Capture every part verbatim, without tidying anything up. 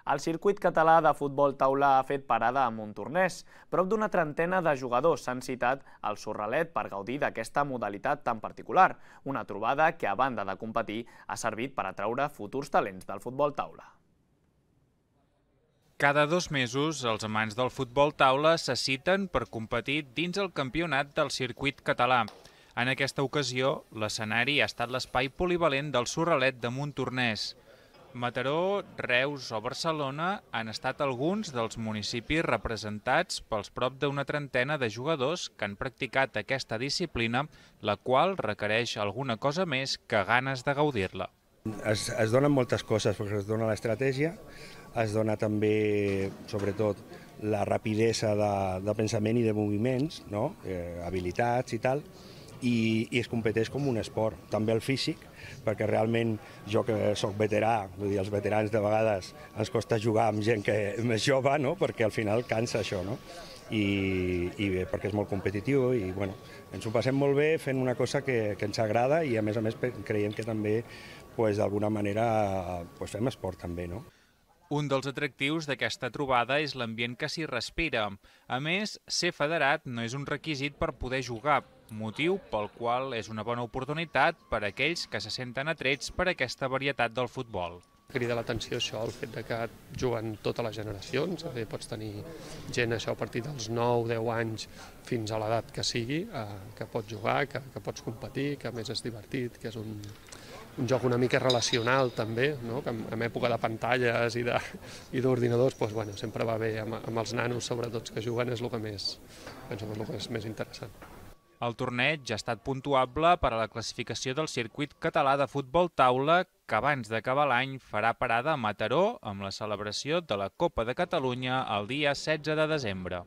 El circuit català de futbol taula ha fet parada a Montornès. Prop d'una trentena de jugadors s'han citat al Sorralet per gaudir d'aquesta modalitat tan particular, una trobada que, a banda de competir, ha servit per atraure futurs talents del futbol taula. Cada dos mesos, els amants del futbol taula se citen per competir dins el campionat del circuit català. En aquesta ocasió, l'escenari ha estat l'espai polivalent del Sorralet de Montornès. Mataró, Reus o Barcelona han estat alguns dels municipis representats pels prop d'una trentena de jugadors que han practicat aquesta disciplina, la qual requereix alguna cosa més que ganes de gaudir-la. Es, es donen moltes coses, perquè es dona l'estratègia, es dona també, sobretot, la rapidesa de, de pensament i de moviments, no? eh, habilitats i tal, i, i es competeix com un esport. També el físic, perquè realment jo que sóc veterà, vull dir, els veterans de vegades ens costa jugar amb gent que és més jove, no? Perquè al final cansa això, no? I, i bé, perquè és molt competitiu i bueno, ens ho passem molt bé fent una cosa que, que ens agrada i a més a més creiem que també pues, d'alguna manera pues, fem esport també, no? Un dels atractius d'aquesta trobada és l'ambient que s'hi respira. A més, ser federat no és un requisit per poder jugar, motiu pel qual és una bona oportunitat per a aquells que se senten atrets per aquesta varietat del futbol. Crida l'atenció això, el fet de que juguen totes les generacions, eh, pots tenir gent això a partir dels nou deu anys fins a l'edat que sigui, eh, que pots jugar, que, que pots competir, que a més és divertit, que és un, un joc una mica relacional també, no? Que en, en època de pantalles i d'ordinadors doncs, bueno, sempre va bé, amb, amb els nanos sobretot que juguen és el que més, penso que és el que és més interessant. El torneig ha estat puntuable per a la classificació del circuit català de futbol taula que abans d'acabar l'any farà parada a Mataró amb la celebració de la Copa de Catalunya el dia setze de desembre.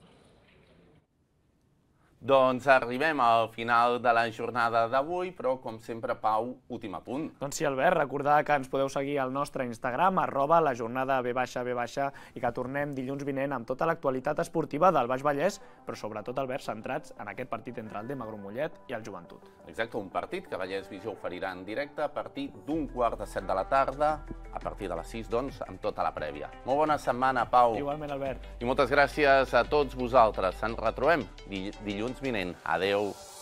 Doncs arribem al final de la jornada d'avui, però com sempre, Pau, últim apunt. Doncs sí, Albert, recordar que ens podeu seguir al nostre Instagram, arroba la jornada B baixa B baixa, i que tornem dilluns vinent amb tota l'actualitat esportiva del Baix Vallès, però sobretot, Albert, centrats en aquest partit entre el Dema Grumollet i el Joventut. Exacte, un partit que Vallès Visió oferirà en directe a partir d'un quart de set de la tarda, a partir de les sis, doncs, amb tota la prèvia. Molt bona setmana, Pau. Igualment, Albert. I moltes gràcies a tots vosaltres. Ens retrobem dilluns vinent. Adeu.